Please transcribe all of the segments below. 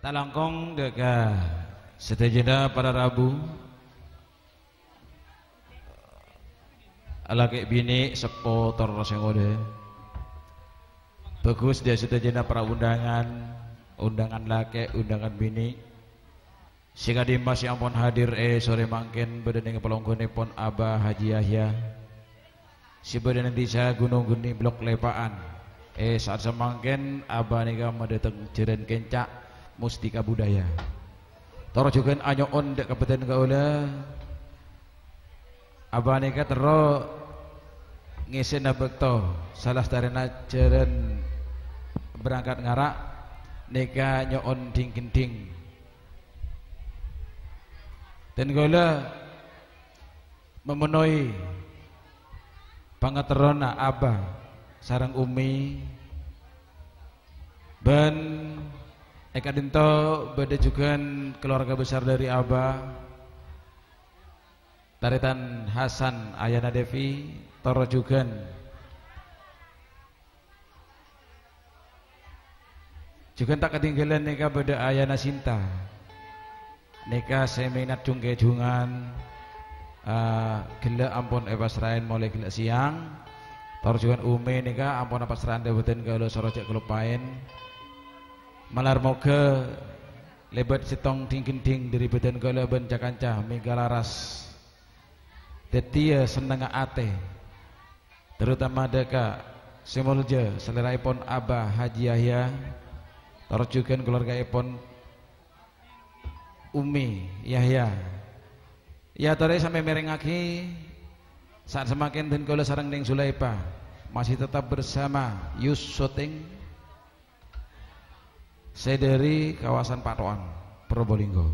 Talangkong deka setajada para Rabu alake bini sepo tor sengode bagus dia setajada para undangan lake undangan bini sikadi masih ampun hadir sore mangken bedening pelonggonipun Abah Haji Yahya si bedeneng desa Gunung Geni Blok Lepaan saat semangken Abah nika madeteng jeren kencak Mustika Budaya toro juga anyoon dek kabupaten Kaula Abah nika tero ngisen bekto salah darena jeren berangkat ngarak nika nyoon ding-ding dan Kaula memenuhi pangaterona Abah sareng Umi ben Eka Dinto beda juga keluarga besar dari Abah Taritan Hasan Ayana Devi Toro juga tak ketinggalan neka beda Ayana Sinta neka seminat jungke-jungan gila ampun pasrain mulai gila siang Toro juga Umi neka ampun pasrain debutin kalau sorojek kelupain malar moga lebat sitong ding-ding dari badan kala bencakanca megalaras tetia seneng ate terutama deka semulja selera ipon Abah Haji Yahya terjukan keluarga ipon Umi Yahya ya tore sampai merengaki saat semakin dan kala sarang ning Sulaipa masih tetap bersama Yus Shooting saya dari kawasan Patoan Probolinggo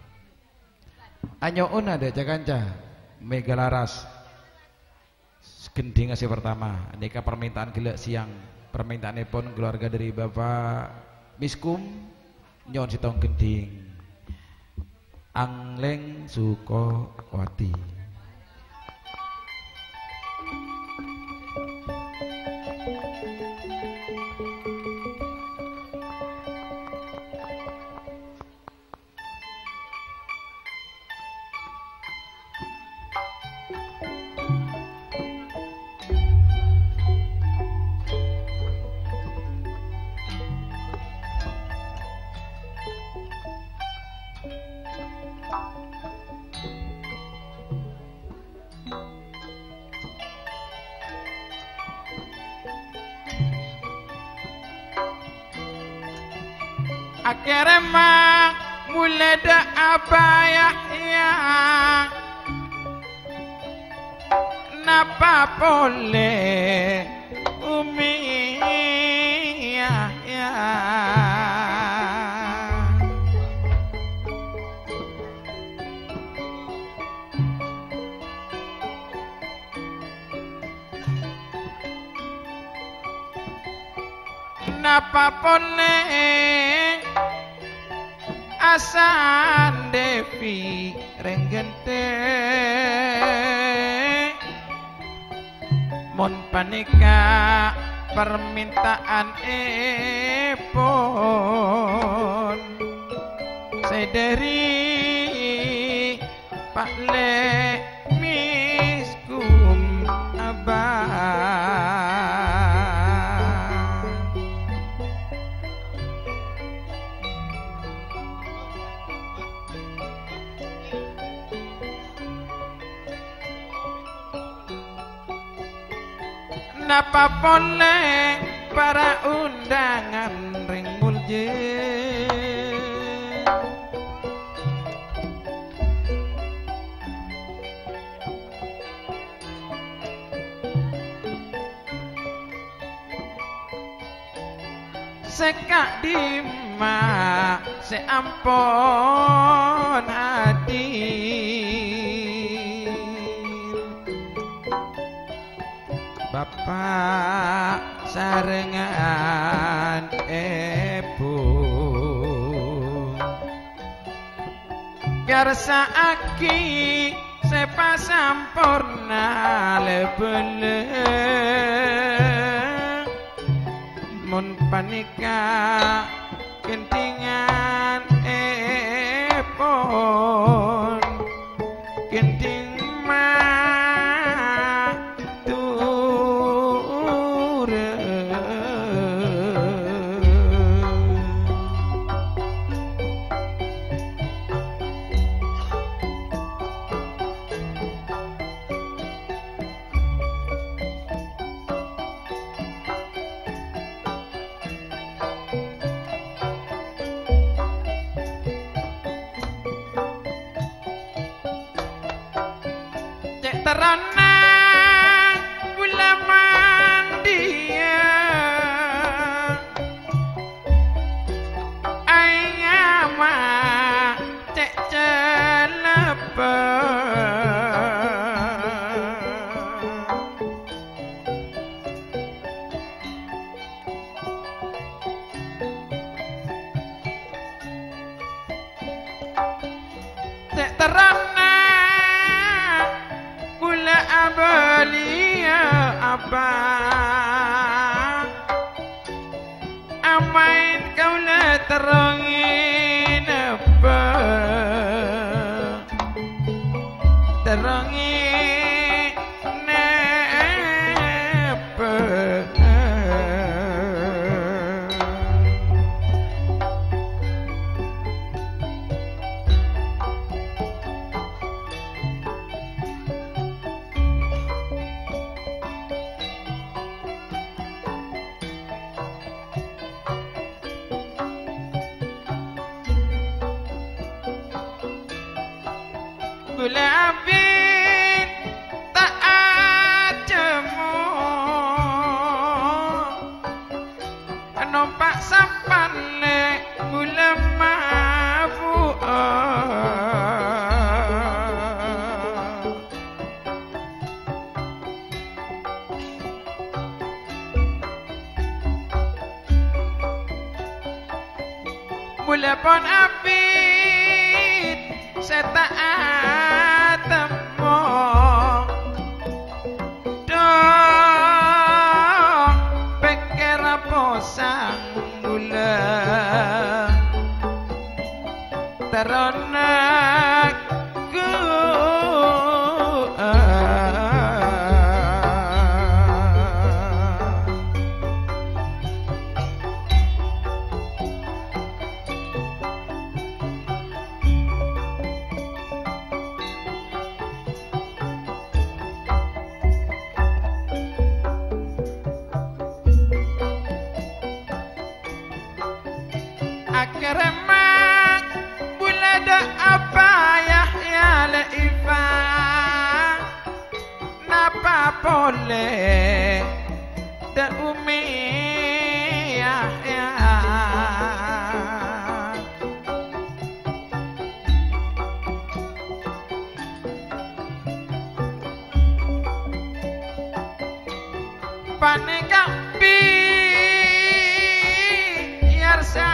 anyoon ada cakanca megalaras gending asih pertama nikah permintaan gila siang permintaan pun keluarga dari Bapak Miskum nyon sitong gending Angleng Sukowati akhirnya mulai da Abah Yahya napa boleh Umi Yahya napa boleh Hasan Devi renggente mon panika permintaan pun saya dari Pak Le Miskum Abah napa boleh para undangan ring mulje sekak dima seampun hadir Bapak sarengan Ibu Garsa aki sepa sampurna lebele mun panika kentingan terana kula mandia ayama cek celepa cek terana kula abalia apa amain kaula terangin apa terangin apa kula abin tak ajemu numpak sampan le kula mafu kula pon abin seta atemo do pikir apa sang gula terana ku akrema bulada apa ya laifa napa boleh da umi ya paneka bi yarsa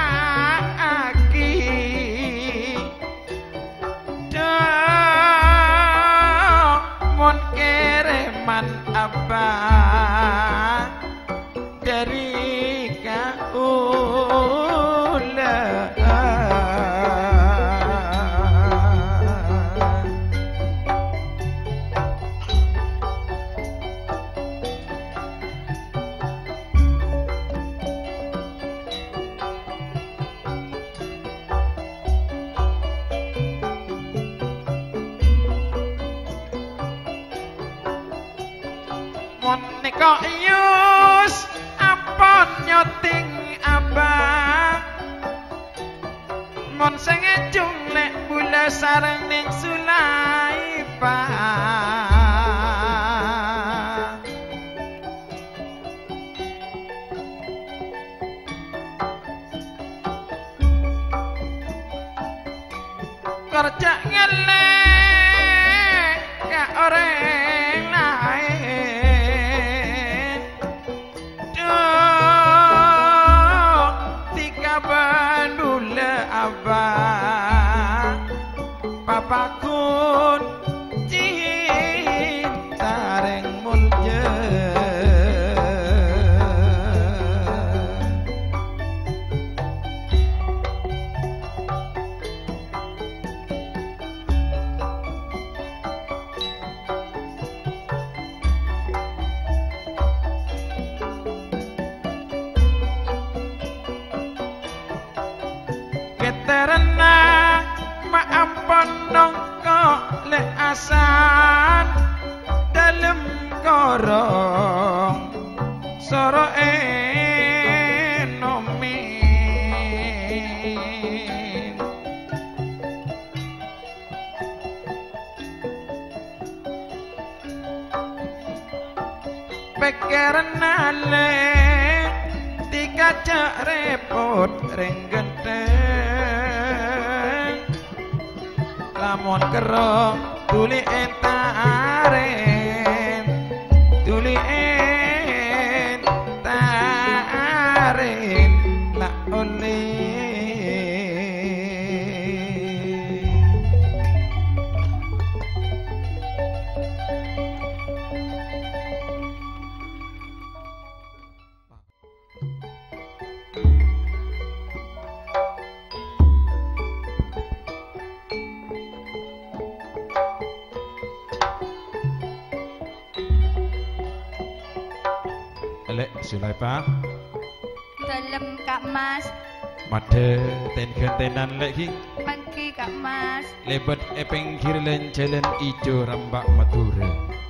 apa dari kaula Monika yus apa nyoting abang mon sing ejung lek bula sareng ning Sulaipa kerja ngelek ka orang lain tiga bandula abang papakun cinta reng mulya keterana maampun nongko le asan dalam korong soro enomin pikiran ale dikacak repot ring genteng lamun kero tuli entaren tuli entaren lak oleh Lek Sulaipa Dalem Kak Mas. Made ten gentenan lek ki Mangki Kak Mas. lebet pinggir len jalan ijo rambak Madura.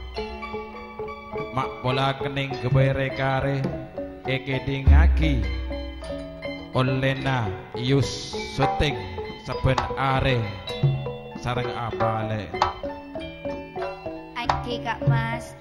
Mak pola kening gebere kare eke dingaki olena yus syuting saben are sareng abale. Angki Kak Mas.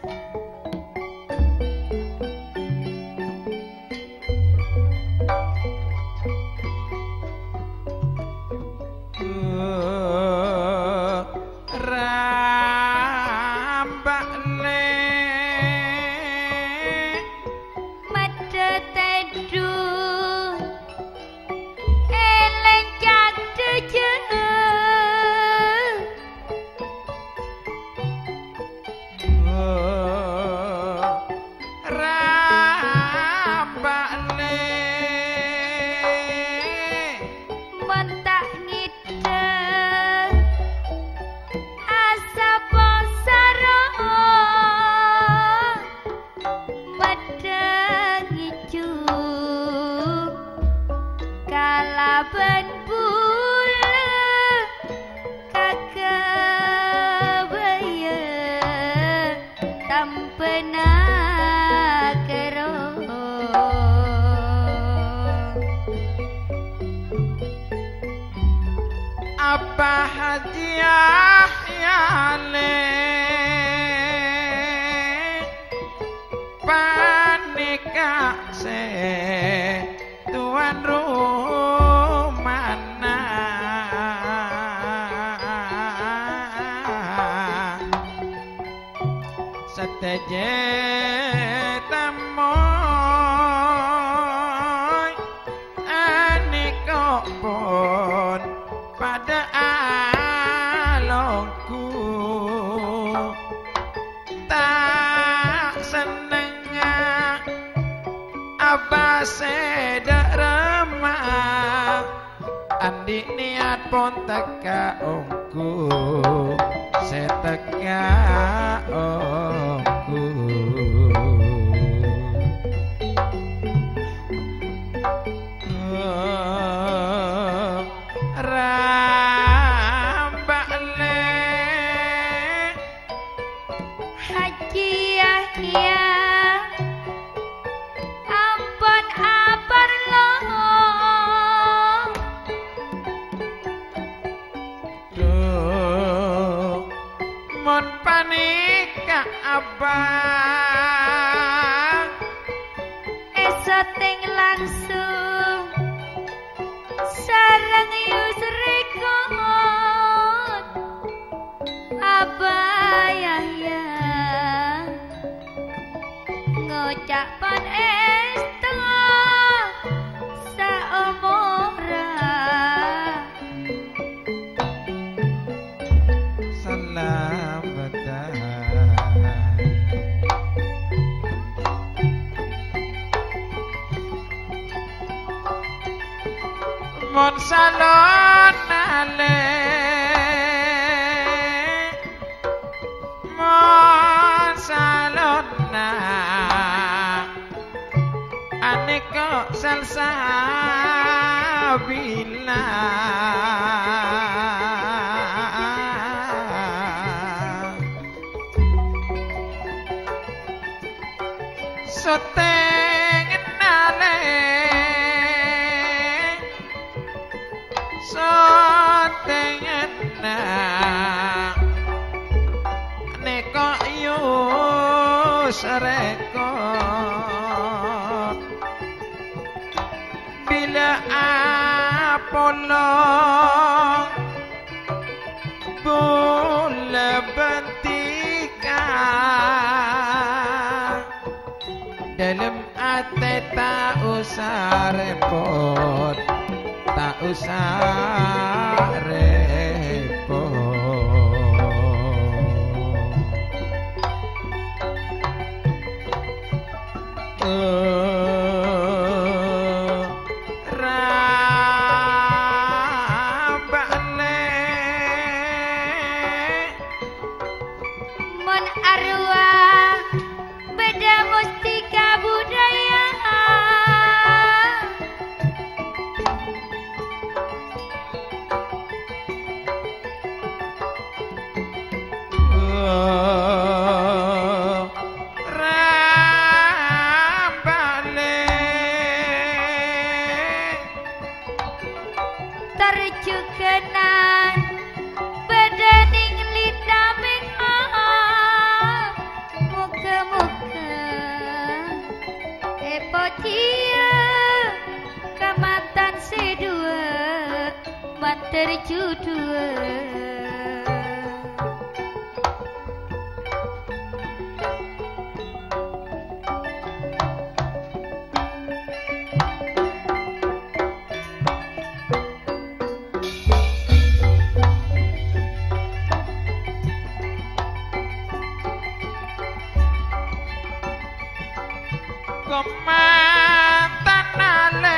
Apa hadiah yale panika se tuan rumana seteje tamoy aniko pun pada alongku tak seneng apa sederema andi niat pun teka ongku seteka ongku abang esoting langsung sareng yusrekon abayaya ngocapan estu saomora salamatan mon salon ale mon salon na aneka salsabila soteng nale sotengena neko yo sareko kolong bule bentika dalam ate tak usah repot, tak usah repot. Mon arwah beda mustika budaya terjukenan bedening litaming muka-muka epotia kamatan sedua mater judua Komandan ale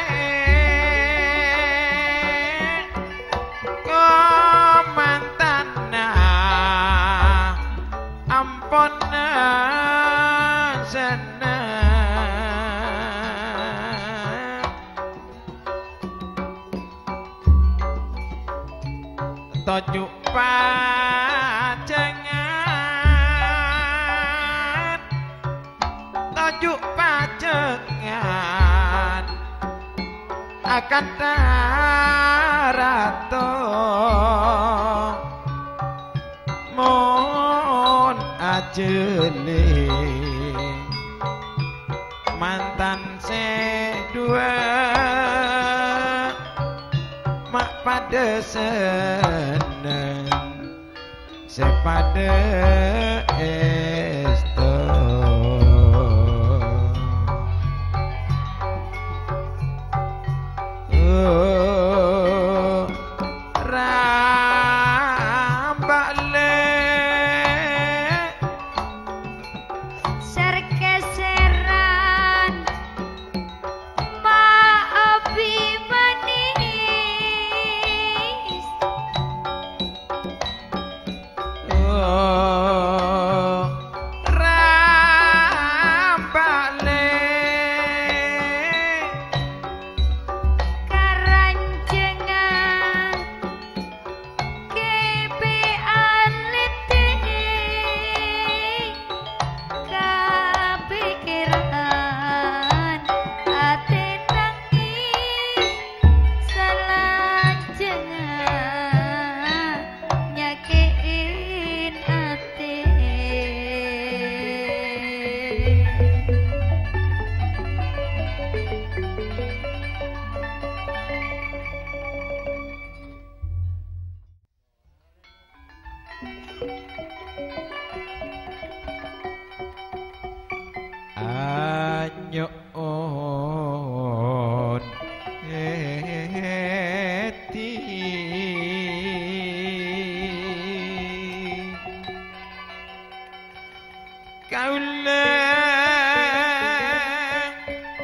komandan ampun seneng tojuk pajengan tojuk pajengan akan darato mon ajene mantan sedua mak pada seneng sepada esto serkeseran maabi manis karanjengan kebean letih kepikiran ate nangis salajengah nyakiin ate anyon eti kaulang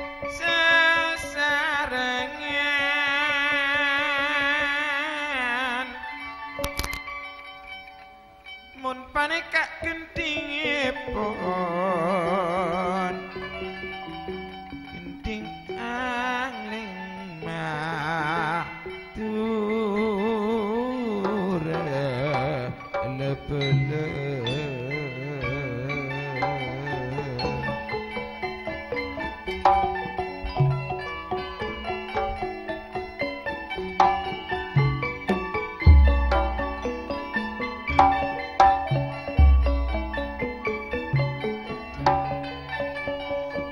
sesarengan mun paneka gentingipun genting angling matur lepele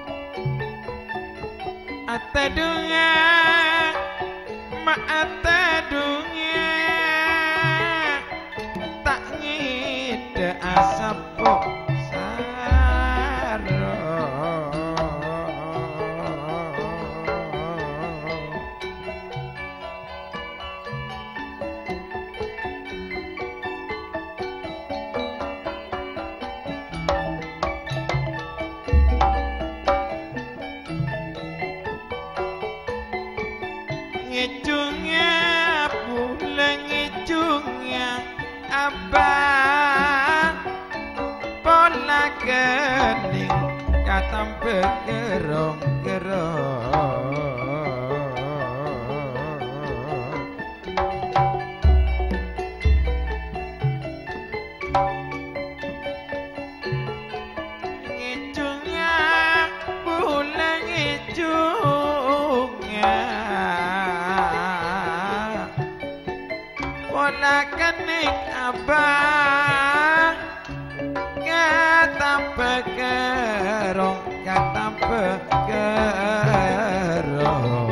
ate dunga ma ate begerong-gerong. Ngijungnya bulan ngijungnya pola kening abang kata begerong kata begerong.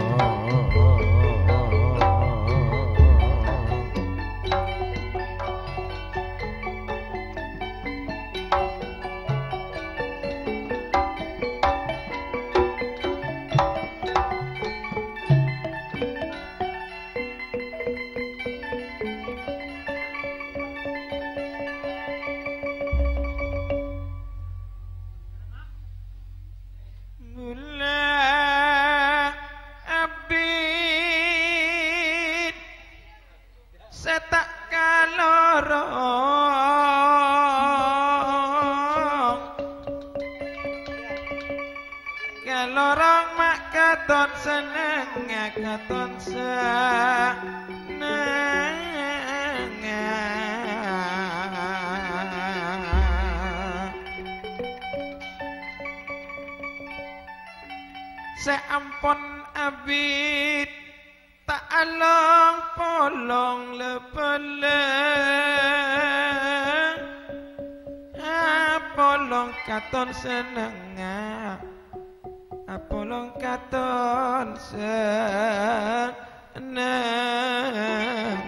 Lorong mak katon seneng katon seneng seampun abid tak along polong lepeleng polong katon seneng apolong katon seneng.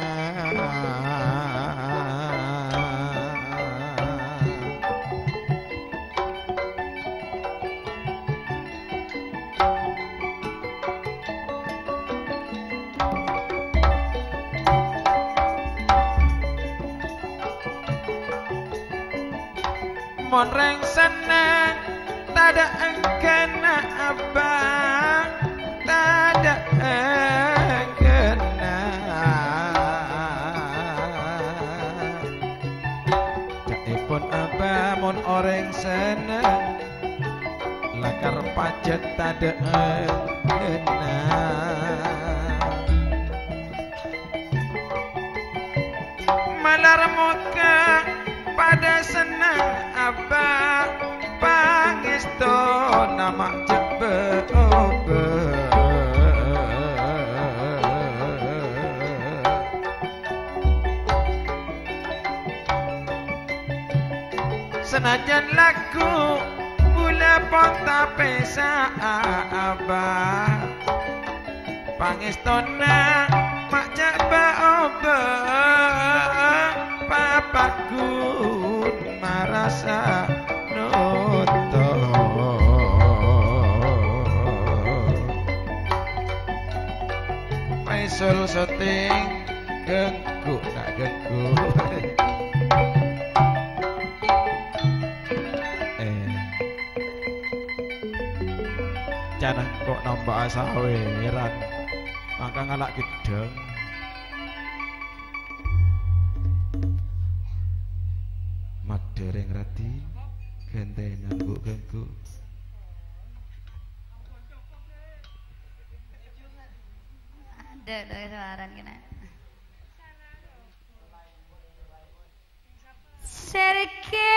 Monreng seneng tada engkena abang tada engkena caipun abang mon orang seneng lakar pacet tada engkena malar muka pada senang abang pangesto nama jebe obe senajan laku bula ponta pesa abang pangesto nama jebe obe papagun marasa noto paisul syuting genggu nak genggu jangan kok nambah saweran maka ngalak gedeng. Dereng rati genteng ganggu-ganggu ada suaran kena serke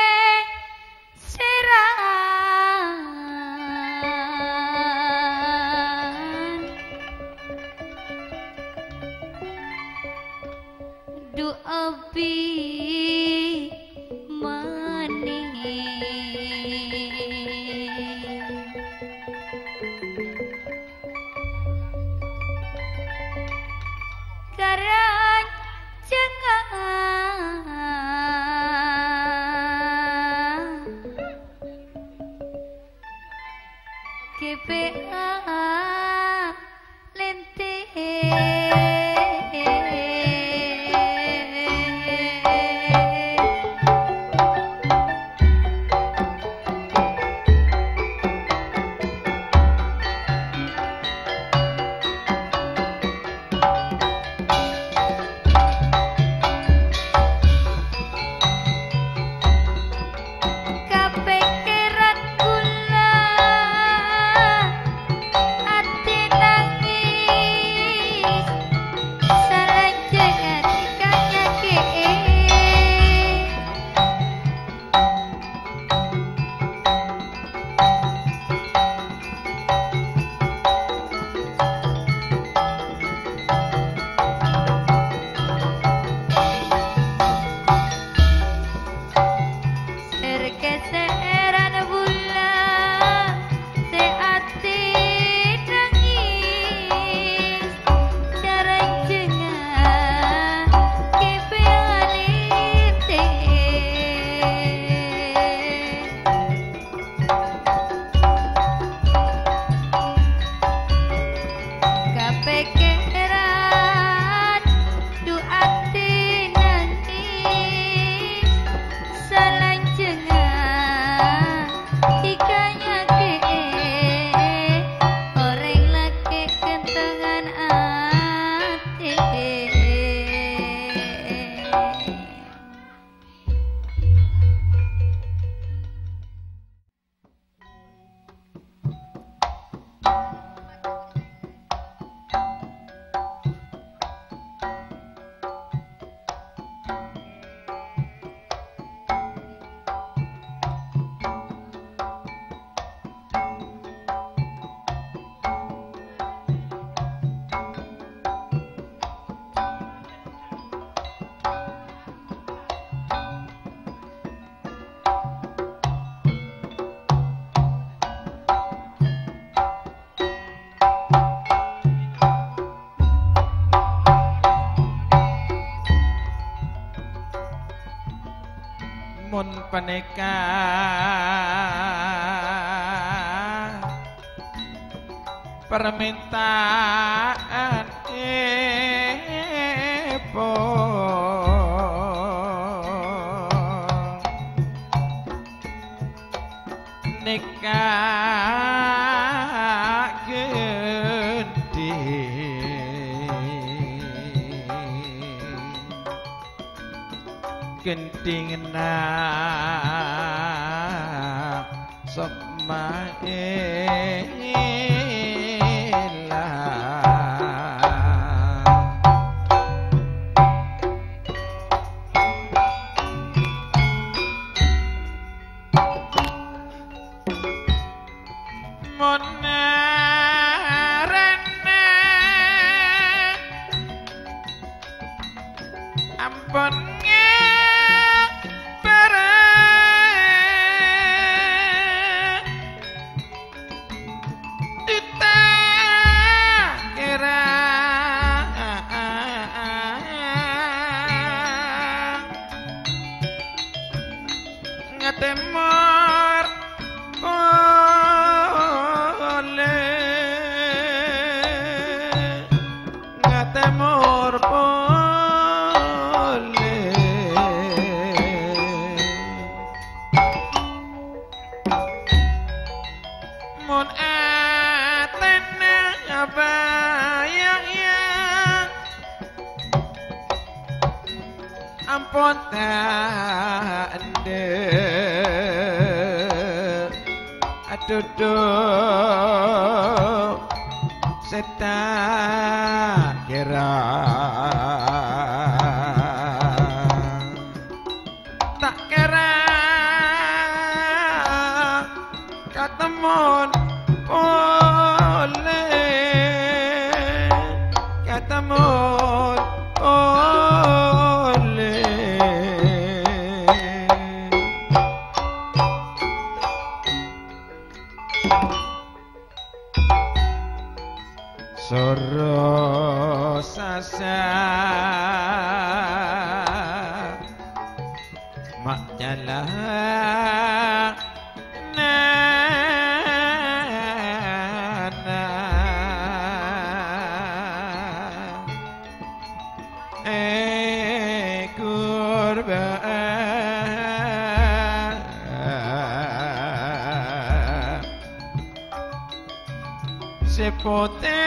seran du abi Karan jangan KPA mun penika permintaan ibu nikah gede genting nak duduk setak kira tak kira katemun oleh katemun soro sasa mak jalan nana kurban sepote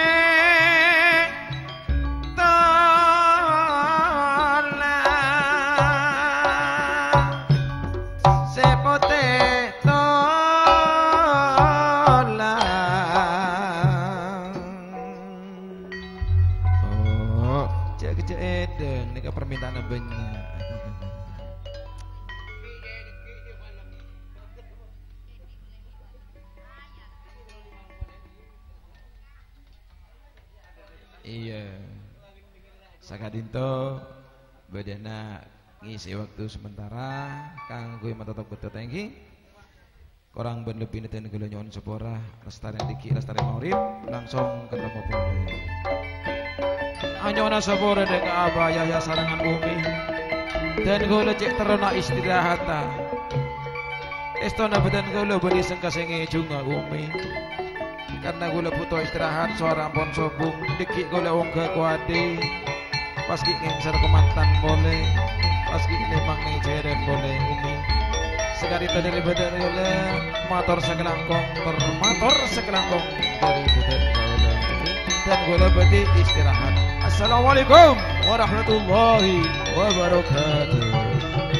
permintaan banyak. Iya. Sakadinto badana ngisi waktu sementara kanggo matotok beto tengki. Korang ben lebih neten gula nyon sepora lestari diki lestari maurib langsung ketemu pun. Anyona sabore dek abaya ya sarangan bumi dan gula cek terona istirahata estona badan gula beri sengkasengi junga bumi karena gula puto istirahat suara ampun sobung dikik gula wong kuade pas ngin sar kemantan boleh pas memang nih jeren boleh umi sekali dari badan gula motor sekelangkong motor sekelangkong dari badan gula dan gula beti istirahat. Assalamualaikum warahmatullahi wabarakatuh.